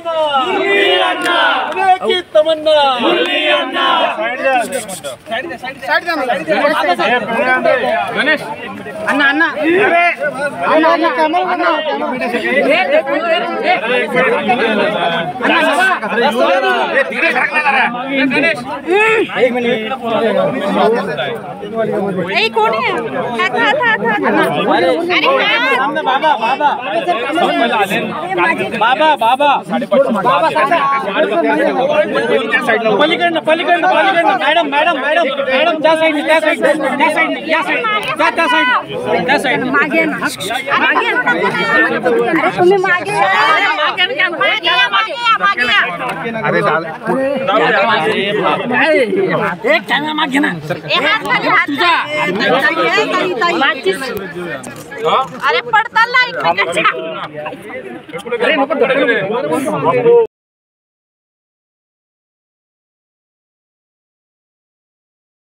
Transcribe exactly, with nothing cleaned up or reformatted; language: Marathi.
अन्ना मुरली अन्ना की तमन्ना मुरली अन्ना साइड जा साइड जा साइड जा गणेश अन्ना अन्ना अरे अन्ना अन्ना कैमरा अन्ना ये देखो अन्ना ये धीरे भागना जरा गणेश एक मिनट ए कौन है हाथ हाथ हाथ अरे सामने बाबा बाबा बाबा बाबा बाबा पलीकडनं पलीकडनं पलीकडनं मॅडम मॅडम मॅडम मॅडम त्या साईड त्या साईड त्या साईड या साईड त्या त्या साईड त्या साईड मागे ना मागे अरे तुम्ही मागे मागे मागे मागे अरे एक कॅमेरा मागे ना ए हात खाली हात खाली अरे पडताल ना एकमेकांच्या अरे नको